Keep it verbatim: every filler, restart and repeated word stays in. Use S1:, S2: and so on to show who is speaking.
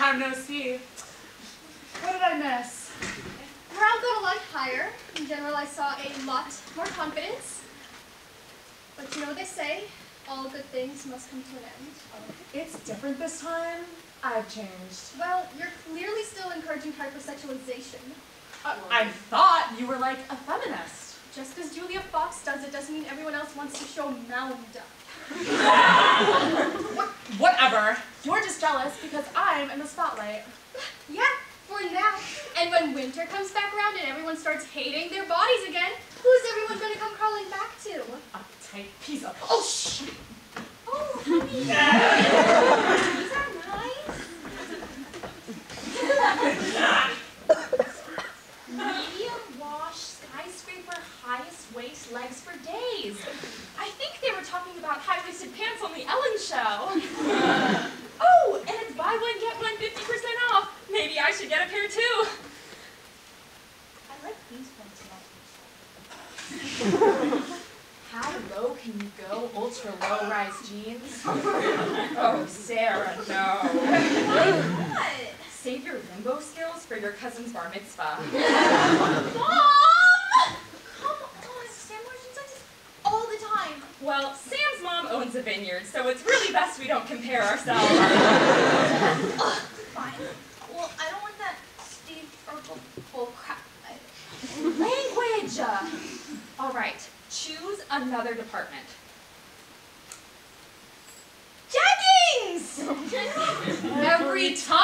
S1: time no see. What did I miss?
S2: Morale got a lot higher. In general, I saw a lot more confidence. But you know what they say, all good things must come to an end.
S1: It's different this time. I've changed.
S2: Well, you're clearly still encouraging hypersexualization.
S1: Uh, I thought you were like a feminist.
S2: Just because Julia Fox does it doesn't mean everyone else wants to show mound up.
S1: What, whatever. You're just jealous because I'm in the spotlight.
S2: Yeah, for now. And when winter comes back around and everyone starts hating their bodies again, who's everyone going to come crawling back to?
S1: Uptight piece of...
S2: Oh, shh! Oh, honey. These are nice.
S3: Medium wash, skyscraper, highest waist legs for days. I think they were talking about high-waisted pants on the Ellen show. Oh, and it's buy one, get one fifty percent off. Maybe I should get a pair too. I like these ones. How low can you go, ultra low-rise jeans? Oh, Sarah, no.
S2: What?
S3: Save your limbo skills for your cousin's bar mitzvah.
S2: Mom! Come on, Sam wears like this all the time.
S3: Well, Sam's mom owns a vineyard, so it's really best we don't compare ourselves.
S2: Ugh, fine. Well, I don't want that Steve Urkel bull crap.
S3: Language! All right, choose another department.
S2: Jeggings!
S3: Every time